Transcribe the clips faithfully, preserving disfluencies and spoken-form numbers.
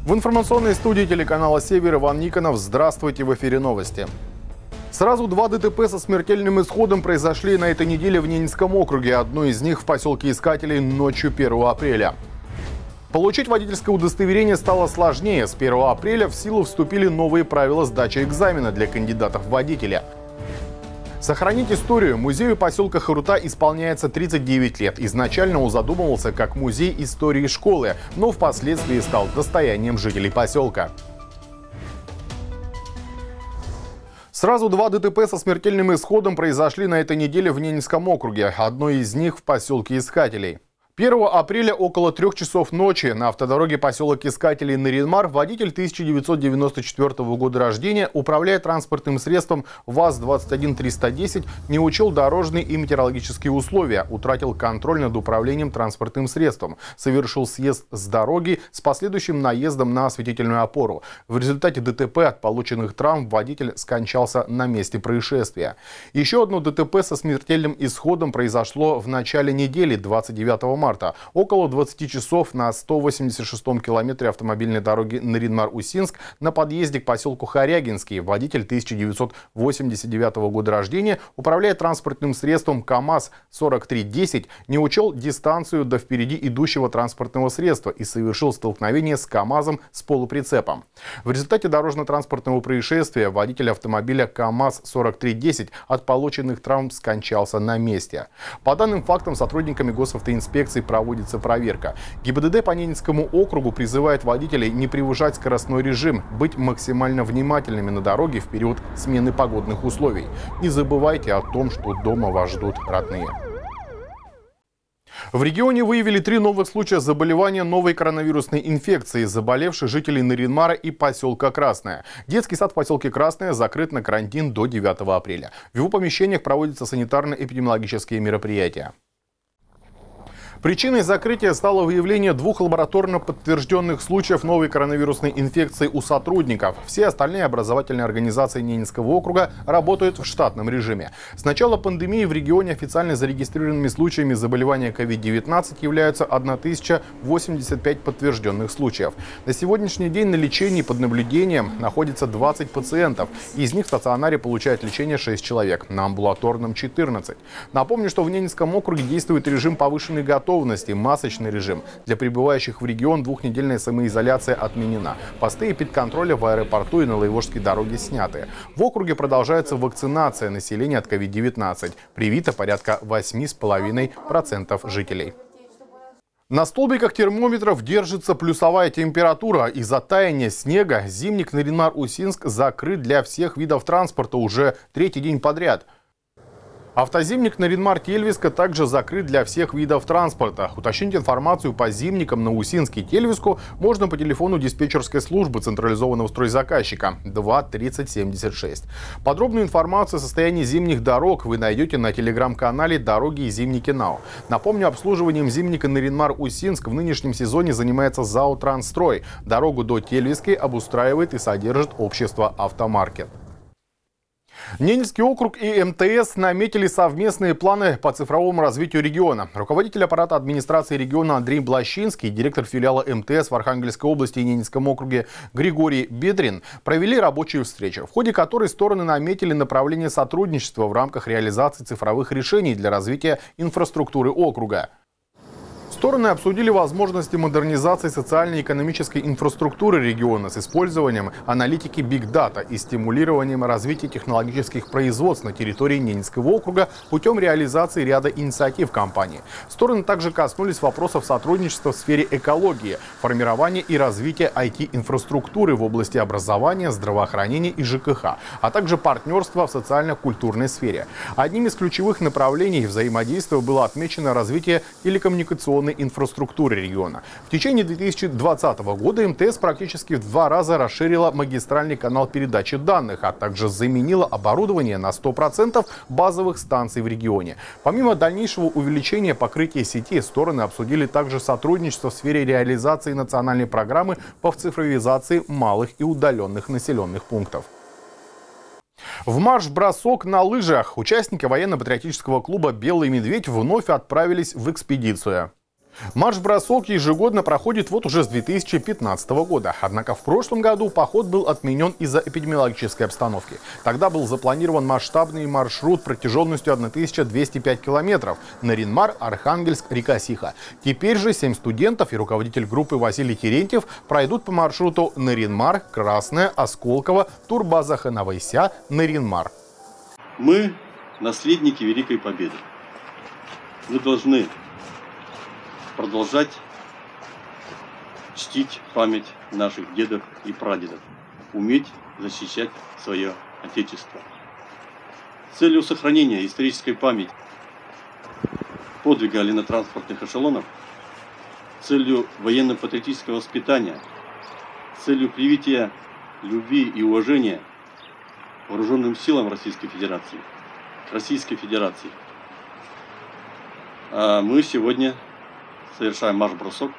В информационной студии телеканала «Север» Иван Никонов. Здравствуйте, в эфире новости. Сразу два ДТП со смертельным исходом произошли на этой неделе в Ненецком округе. Одно из них в поселке Искателей ночью первого апреля. Получить водительское удостоверение стало сложнее. С первого апреля в силу вступили новые правила сдачи экзамена для кандидатов в водителя. Сохранить историю. Музею поселка Харута исполняется тридцать девять лет. Изначально он задумывался как музей истории школы, но впоследствии стал достоянием жителей поселка. Сразу два ДТП со смертельным исходом произошли на этой неделе в Ненецком округе. Одно из них в поселке Искателей. первого апреля около трех часов ночи на автодороге поселок Искателей Наринмар водитель тысяча девятьсот девяносто четвёртого года рождения, управляя транспортным средством ВАЗ двадцать один триста десять, не учел дорожные и метеорологические условия, утратил контроль над управлением транспортным средством, совершил съезд с дороги с последующим наездом на осветительную опору. В результате ДТП от полученных травм водитель скончался на месте происшествия. Еще одно ДТП со смертельным исходом произошло в начале недели, двадцать девятого марта. Около двадцати часов на сто восемьдесят шестом километре автомобильной дороги Наринмар-Усинск на подъезде к поселку Хорягинский водитель тысяча девятьсот восемьдесят девятого года рождения, управляя транспортным средством КАМАЗ сорок три десять, не учел дистанцию до впереди идущего транспортного средства и совершил столкновение с КАМАЗом с полуприцепом. В результате дорожно-транспортного происшествия водитель автомобиля КАМАЗ сорок три десять от полученных травм скончался на месте. По данным фактам, сотрудниками госавтоинспекции проводится проверка. ГИБДД по Ненецкому округу призывает водителей не превышать скоростной режим, быть максимально внимательными на дороге в период смены погодных условий. Не забывайте о том, что дома вас ждут родные. В регионе выявили три новых случая заболевания новой коронавирусной инфекцией, заболевших жителей Наринмара и поселка Красное. Детский сад в поселке Красное закрыт на карантин до девятого апреля. В его помещениях проводятся санитарно-эпидемиологические мероприятия. Причиной закрытия стало выявление двух лабораторно подтвержденных случаев новой коронавирусной инфекции у сотрудников. Все остальные образовательные организации Ненецкого округа работают в штатном режиме. С начала пандемии в регионе официально зарегистрированными случаями заболевания ковид девятнадцать являются тысяча восемьдесят пять подтвержденных случаев. На сегодняшний день на лечении под наблюдением находится двадцать пациентов. Из них в стационаре получает лечение шесть человек, на амбулаторном четырнадцать. Напомню, что в Ненецком округе действует режим повышенной готовности. Масочный режим. Для прибывающих в регион двухнедельная самоизоляция отменена. Посты эпидконтроля в аэропорту и на Лаевожской дороге сняты. В округе продолжается вакцинация населения от ковид девятнадцать. Привито порядка восьми с половиной процентов жителей. На столбиках термометров держится плюсовая температура. Из-за таяния снега зимник Наринмар-Усинск закрыт для всех видов транспорта уже третий день подряд. Автозимник Наринмар-Тельвиска также закрыт для всех видов транспорта. Уточнить информацию по зимникам на Усинск и Тельвиску можно по телефону диспетчерской службы централизованного стройзаказчика два тридцать семьдесят шесть. Подробную информацию о состоянии зимних дорог вы найдете на телеграм-канале «Дороги и зимники НАУ». Напомню, обслуживанием зимника Наринмар-Усинск в нынешнем сезоне занимается ЗАО «Трансстрой». Дорогу до Тельвиски обустраивает и содержит общество «Автомаркет». Ненецкий округ и МТС наметили совместные планы по цифровому развитию региона. Руководитель аппарата администрации региона Андрей Блащинский и директор филиала МТС в Архангельской области и Ненецком округе Григорий Бедрин провели рабочую встречу, в ходе которой стороны наметили направление сотрудничества в рамках реализации цифровых решений для развития инфраструктуры округа. Стороны обсудили возможности модернизации социальной и экономической инфраструктуры региона с использованием аналитики Big Data и стимулированием развития технологических производств на территории Ненецкого округа путем реализации ряда инициатив компании. Стороны также коснулись вопросов сотрудничества в сфере экологии, формирования и развития ай ти-инфраструктуры в области образования, здравоохранения и ЖКХ, а также партнерства в социально-культурной сфере. Одним из ключевых направлений взаимодействия было отмечено развитие телекоммуникационной инфраструктуры региона. В течение две тысячи двадцатого года МТС практически в два раза расширила магистральный канал передачи данных, а также заменила оборудование на сто процентов базовых станций в регионе. Помимо дальнейшего увеличения покрытия сети, стороны обсудили также сотрудничество в сфере реализации национальной программы по цифровизации малых и удаленных населенных пунктов. В марш-бросок на лыжах участники военно-патриотического клуба «Белый медведь» вновь отправились в экспедицию. Марш-бросок ежегодно проходит вот уже с две тысячи пятнадцатого года. Однако в прошлом году поход был отменен из-за эпидемиологической обстановки. Тогда был запланирован масштабный маршрут протяженностью тысяча двести пять километров. Нарин-Мар, Архангельск, река Сиха. Теперь же семь студентов и руководитель группы Василий Терентьев пройдут по маршруту Нарин-Мар, Красная, Осколково, турбаза Ханавайся, Нарин-Мар. Мы наследники Великой Победы. Мы должны продолжать чтить память наших дедов и прадедов, уметь защищать свое Отечество. С целью сохранения исторической памяти подвига линотранспортных эшелонов, с целью военно-патриотического воспитания, с целью привития любви и уважения вооруженным силам Российской Федерации, Российской Федерации, а мы сегодня совершаем марш-бросок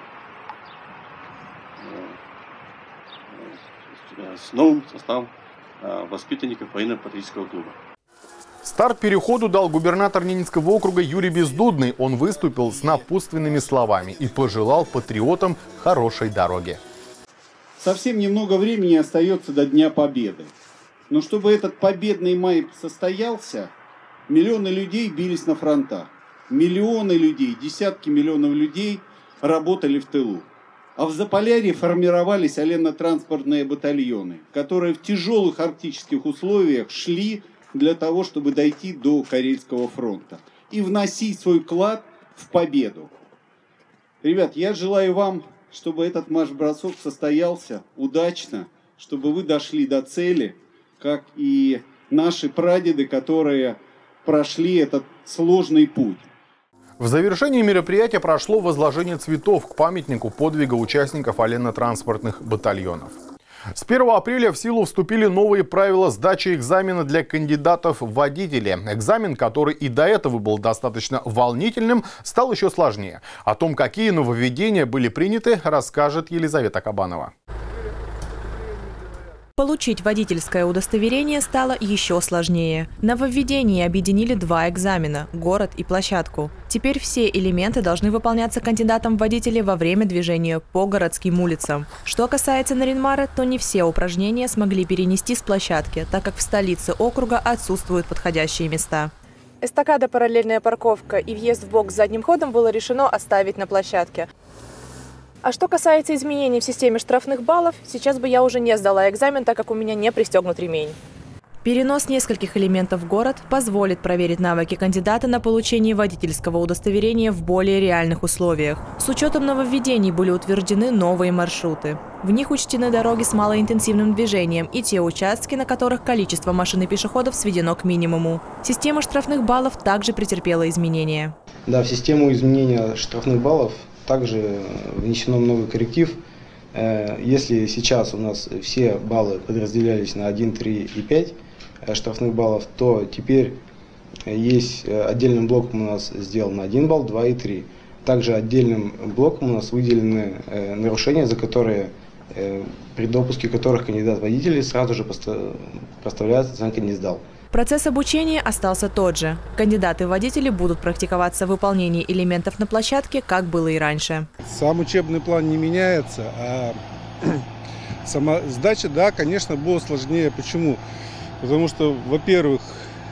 с новым составом воспитанников военно-патриотического клуба. Старт переходу дал губернатор Ненецкого округа Юрий Бездудный. Он выступил с напутственными словами и пожелал патриотам хорошей дороги. Совсем немного времени остается до Дня Победы. Но чтобы этот победный май состоялся, миллионы людей бились на фронтах. Миллионы людей, десятки миллионов людей работали в тылу. А в Заполярье формировались оленно-транспортные батальоны, которые в тяжелых арктических условиях шли для того, чтобы дойти до Карельского фронта и вносить свой вклад в победу. Ребят, я желаю вам, чтобы этот марш-бросок состоялся удачно, чтобы вы дошли до цели, как и наши прадеды, которые прошли этот сложный путь. В завершении мероприятия прошло возложение цветов к памятнику подвига участников оленно-транспортных батальонов. С первого апреля в силу вступили новые правила сдачи экзамена для кандидатов в водители. Экзамен, который и до этого был достаточно волнительным, стал еще сложнее. О том, какие нововведения были приняты, расскажет Елизавета Кабанова. Получить водительское удостоверение стало еще сложнее. Нововведения объединили два экзамена – город и площадку. Теперь все элементы должны выполняться кандидатом в водители во время движения по городским улицам. Что касается Нарин-Мара, то не все упражнения смогли перенести с площадки, так как в столице округа отсутствуют подходящие места. Эстакада, параллельная парковка и въезд в бокс с задним ходом было решено оставить на площадке. А что касается изменений в системе штрафных баллов, сейчас бы я уже не сдала экзамен, так как у меня не пристегнут ремень. Перенос нескольких элементов в город позволит проверить навыки кандидата на получение водительского удостоверения в более реальных условиях. С учетом нововведений были утверждены новые маршруты. В них учтены дороги с малоинтенсивным движением и те участки, на которых количество машин и пешеходов сведено к минимуму. Система штрафных баллов также претерпела изменения. Да, в систему изменения штрафных баллов также внесено много корректив. Если сейчас у нас все баллы подразделялись на один, три и пять штрафных баллов, то теперь есть отдельным блоком у нас сделан один балл, два и три. Также отдельным блоком у нас выделены нарушения, за которые при допуске которых кандидат-водитель сразу же проставляет оценка «не сдал». Процесс обучения остался тот же. Кандидаты-водители будут практиковаться в выполнении элементов на площадке, как было и раньше. Сам учебный план не меняется, а сама сдача, да, конечно, было сложнее. Почему? Потому что, во-первых,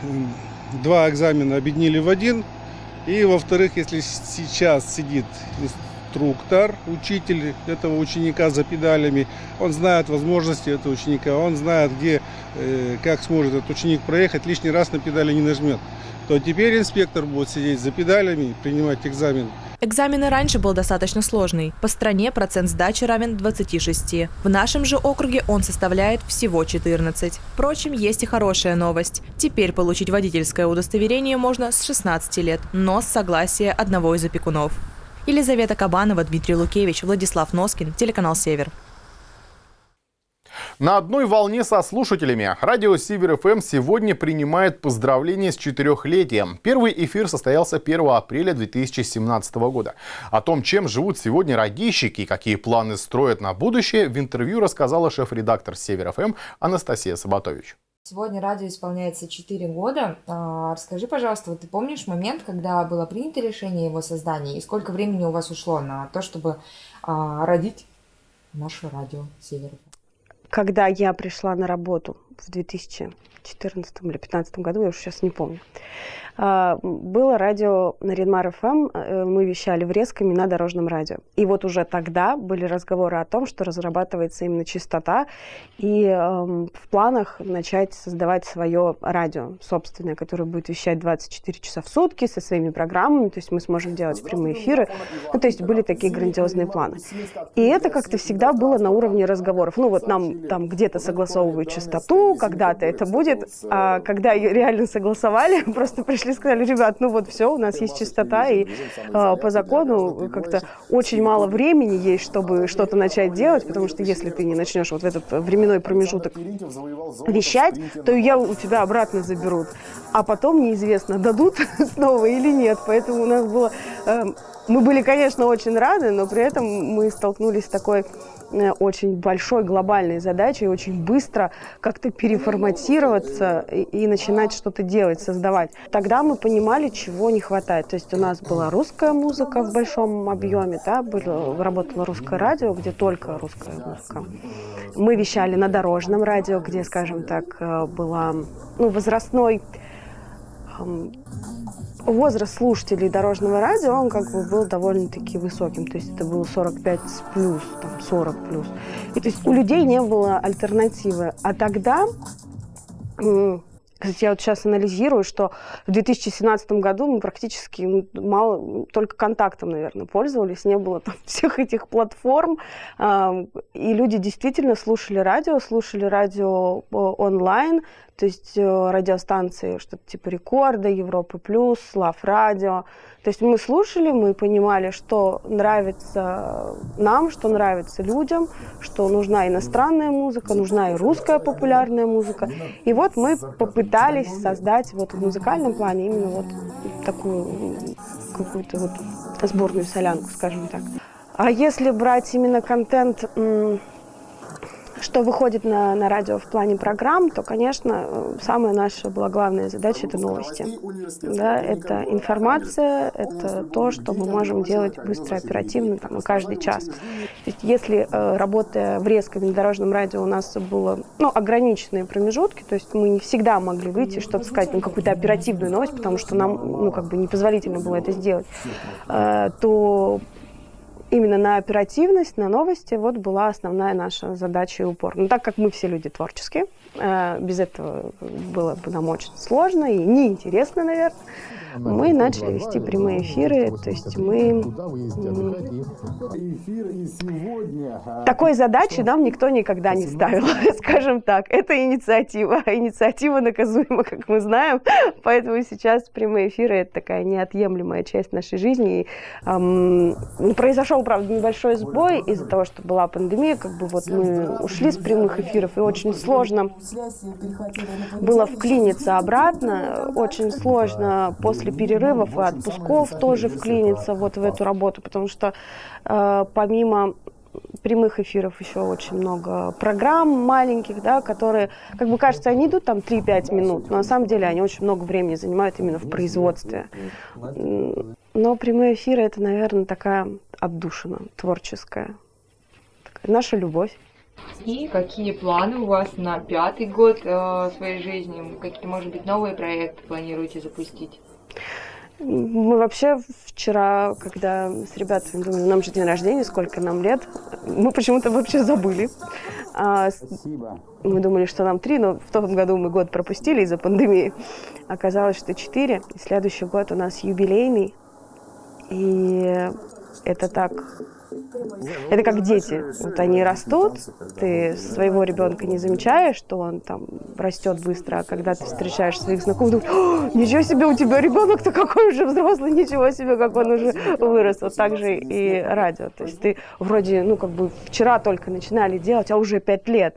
два экзамена объединили в один, и, во-вторых, если сейчас сидит инструктор, учитель этого ученика за педалями, он знает возможности этого ученика, он знает, где, э, как сможет этот ученик проехать, лишний раз на педали не нажмет, то теперь инспектор будет сидеть за педалями, принимать экзамен. Экзамен и раньше был достаточно сложный. По стране процент сдачи равен двадцати шести. В нашем же округе он составляет всего четырнадцать. Впрочем, есть и хорошая новость. Теперь получить водительское удостоверение можно с шестнадцати лет, но с согласия одного из опекунов. Елизавета Кабанова, Дмитрий Лукевич, Владислав Носкин, телеканал «Север». На одной волне со слушателями радио Север эф эм сегодня принимает поздравления с четырехлетием. Первый эфир состоялся первого апреля две тысячи семнадцатого года. О том, чем живут сегодня радищики и какие планы строят на будущее, в интервью рассказала шеф-редактор Север эф эм Анастасия Сабатович. Сегодня радио исполняется четыре года. А, расскажи, пожалуйста, вот ты помнишь момент, когда было принято решение его создания, и сколько времени у вас ушло на то, чтобы а, родить наше радио «Север»? Когда я пришла на работу в две тысячи четырнадцатом или две тысячи пятнадцатом году, я уже сейчас не помню, было радио на Ренмар эф эм, мы вещали в Резками на дорожном радио. И вот уже тогда были разговоры о том, что разрабатывается именно частота, и э, в планах начать создавать свое радио собственное, которое будет вещать двадцать четыре часа в сутки со своими программами, то есть мы сможем делать прямые эфиры. Ну, то есть были такие грандиозные планы. И это как-то всегда было на уровне разговоров. Ну вот нам там где-то согласовывают частоту, когда-то это будет, а когда ее реально согласовали, просто пришли и сказали: ребят, ну вот все, у нас есть частота, и э, по закону как-то очень мало времени есть, чтобы что-то начать делать, потому что если ты не начнешь вот в этот временной промежуток вещать, то ее у тебя обратно заберут. А потом неизвестно, дадут снова или нет. Поэтому у нас было... Э, мы были, конечно, очень рады, но при этом мы столкнулись с такой очень большой глобальной задачей, очень быстро как-то переформатироваться и, и начинать что-то делать, создавать. Тогда мы понимали, чего не хватает. То есть у нас была русская музыка в большом объеме, да, было, работало русское радио, где только русская музыка. Мы вещали на дорожном радио, где, скажем так, была, ну, возрастной... Возраст слушателей дорожного радио, он как бы был довольно-таки высоким, то есть это было сорок пять плюс, там сорок плюс. И то есть у людей не было альтернативы. А тогда, кстати, я вот сейчас анализирую, что в две тысячи семнадцатом году мы практически ну, мало, только контактом, наверное, пользовались, не было там всех этих платформ, и люди действительно слушали радио, слушали радио онлайн, то есть радиостанции, что-то типа Рекорда, Европы Плюс, Лав Радио. То есть мы слушали, мы понимали, что нравится нам, что нравится людям, что нужна иностранная музыка, нужна и русская популярная музыка. И вот мы попытались создать вот в музыкальном плане именно вот такую какую-то вот сборную солянку, скажем так. А если брать именно контент, что выходит на, на радио в плане программ, то, конечно, самая наша была главная задача – это новости. Да, это информация, это то, что мы можем делать быстро, оперативно, там, каждый час. То есть, если, работая в Резками на дорожном радио, у нас было ну, ограниченные промежутки, то есть мы не всегда могли выйти, что-то сказать, ну, какую-то оперативную новость, потому что нам ну, как бы непозволительно было это сделать, то именно на оперативность, на новости вот была основная наша задача и упор. Но так как мы все люди творческие, без этого было бы нам очень сложно и неинтересно, наверное, мы начали вести прямые эфиры, то есть мы... Такой задачи нам никто никогда не ставил, скажем так. Это инициатива, а инициатива наказуема, как мы знаем, поэтому сейчас прямые эфиры – это такая неотъемлемая часть нашей жизни. И, эм, произошел, правда, небольшой сбой из-за того, что была пандемия, как бы вот мы ушли с прямых эфиров, и очень сложно было вклиниться обратно, очень сложно после После перерывов и отпусков тоже вклиниться вот в эту работу, потому что э, помимо прямых эфиров еще очень много программ маленьких, да, которые, как бы кажется, они идут там три-пять минут, но на самом деле они очень много времени занимают именно в производстве. Но прямые эфиры – это, наверное, такая отдушина творческая, такая наша любовь. И какие планы у вас на пятый год э, своей жизни? Какие, может быть, новые проекты планируете запустить? Мы вообще вчера, когда с ребятами думали, нам же день рождения, сколько нам лет, мы почему-то вообще забыли. А, мы думали, что нам три, но в том году мы год пропустили из-за пандемии. Оказалось, что четыре. И следующий год у нас юбилейный. И это так... Это как дети. Вот они растут, ты своего ребенка не замечаешь, что он там растет быстро, а когда ты встречаешь своих знакомых, думаешь: ничего себе, у тебя ребенок-то какой уже взрослый, ничего себе, как он уже вырос. Вот так же и радио. То есть ты вроде, ну как бы вчера только начинали делать, а уже пять лет.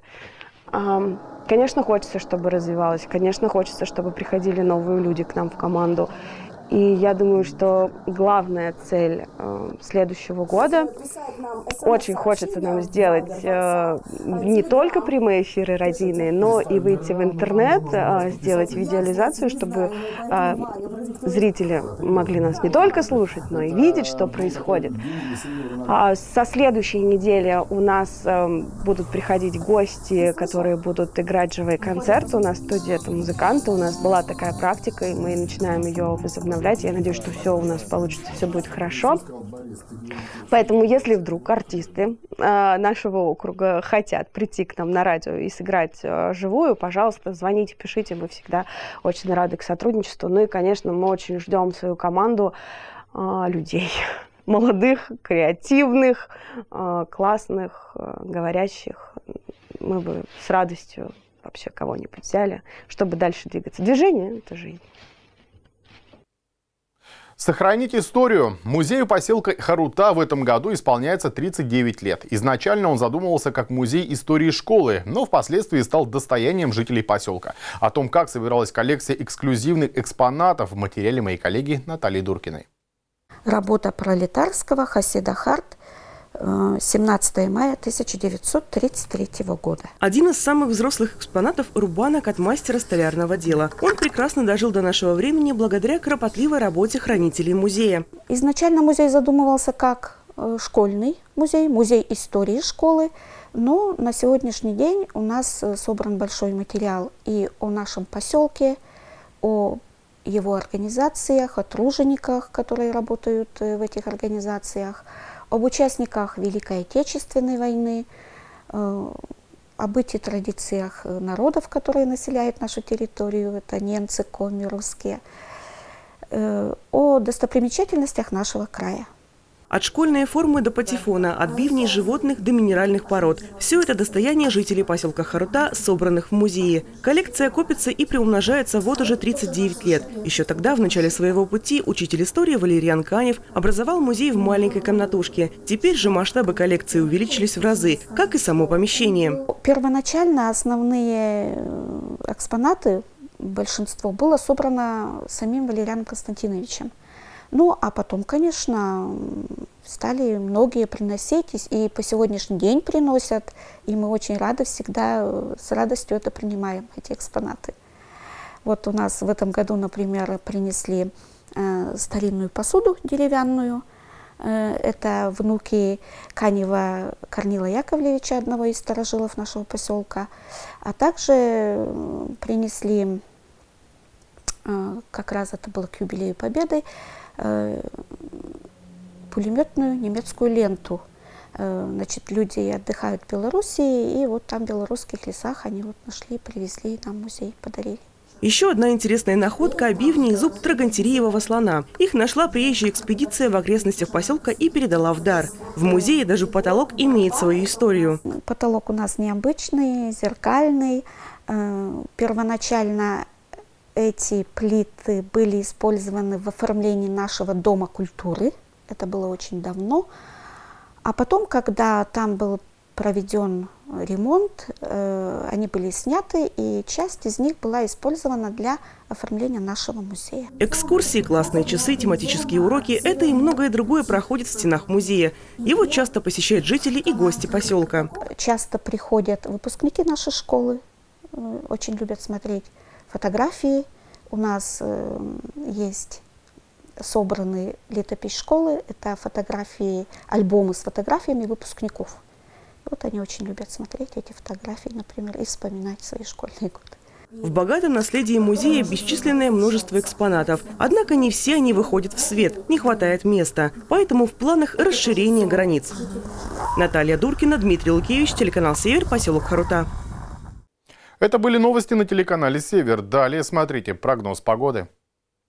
Конечно, хочется, чтобы развивалось, конечно, хочется, чтобы приходили новые люди к нам в команду. И я думаю, что главная цель э, следующего года, очень хочется нам сделать э, не только прямые эфиры радийные, но и выйти в интернет, э, сделать видеализацию, чтобы э, зрители могли нас не только слушать, но и видеть, что происходит. А со следующей недели у нас э, будут приходить гости, которые будут играть живые концерты. У нас в студии это музыканты, у нас была такая практика, и мы начинаем ее возобновлять. Я надеюсь, что все у нас получится, все будет хорошо. Поэтому, если вдруг артисты э, нашего округа хотят прийти к нам на радио и сыграть э, живую, пожалуйста, звоните, пишите, мы всегда очень рады к сотрудничеству. Ну и, конечно, мы очень ждем свою команду э, людей. Молодых, креативных, э, классных, э, говорящих. Мы бы с радостью вообще кого-нибудь взяли, чтобы дальше двигаться. Движение – это жизнь. Сохранить историю. Музею поселка Харута в этом году исполняется тридцать девять лет. Изначально он задумывался как музей истории школы, но впоследствии стал достоянием жителей поселка. О том, как собиралась коллекция эксклюзивных экспонатов, в материале моей коллеги Натальи Дуркиной. Работа Пролетарского Хасида Харт, семнадцатое мая тысяча девятьсот тридцать третьего года. Один из самых взрослых экспонатов – рубанок от мастера столярного дела. Он прекрасно дожил до нашего времени благодаря кропотливой работе хранителей музея. Изначально музей задумывался как школьный музей, музей истории школы, но на сегодняшний день у нас собран большой материал и о нашем поселке, о его организациях, о тружениках, которые работают в этих организациях, об участниках Великой Отечественной войны, э, о быте и традициях народов, которые населяют нашу территорию, это немцы, коми, русские, э, о достопримечательностях нашего края. От школьной формы до патефона, от бивней животных до минеральных пород. Все это достояние жителей поселка Харута, собранных в музее. Коллекция копится и приумножается вот уже тридцать девять лет. Еще тогда, в начале своего пути, учитель истории Валериан Канев образовал музей в маленькой комнатушке. Теперь же масштабы коллекции увеличились в разы, как и само помещение. Первоначально основные экспонаты, большинство, было собрано самим Валерианом Константиновичем. Ну, а потом, конечно, стали многие приносить, и по сегодняшний день приносят, и мы очень рады, всегда с радостью это принимаем, эти экспонаты. Вот у нас в этом году, например, принесли э, старинную посуду деревянную. Э, это внуки Канева Корнила Яковлевича, одного из старожилов нашего поселка. А также принесли, э, как раз это было к юбилею Победы, пулеметную немецкую ленту. Значит, люди отдыхают в Белоруссии, и вот там в белорусских лесах они вот нашли, привезли нам в музей, подарили. Еще одна интересная находка – бивни и зуб трогантериевого слона. Их нашла приезжая экспедиция в окрестностях поселка и передала в дар. В музее даже потолок имеет свою историю. Потолок у нас необычный, зеркальный. Первоначально эти плиты были использованы в оформлении нашего дома культуры. Это было очень давно. А потом, когда там был проведен ремонт, э, они были сняты, и часть из них была использована для оформления нашего музея. Экскурсии, классные часы, тематические уроки – это и многое другое проходит в стенах музея. Его часто посещают жители и гости поселка. Часто приходят выпускники нашей школы, э, очень любят смотреть фотографии. У нас э, есть собранные летопись школы, это фотографии, альбомы с фотографиями выпускников. Вот они очень любят смотреть эти фотографии, например, и вспоминать свои школьные годы. В богатом наследии музея бесчисленное множество экспонатов. Однако не все они выходят в свет, не хватает места. Поэтому в планах расширение границ. Наталья Дуркина, Дмитрий Лукевич, телеканал «Север», поселок Харута. Это были новости на телеканале «Север». Далее смотрите прогноз погоды.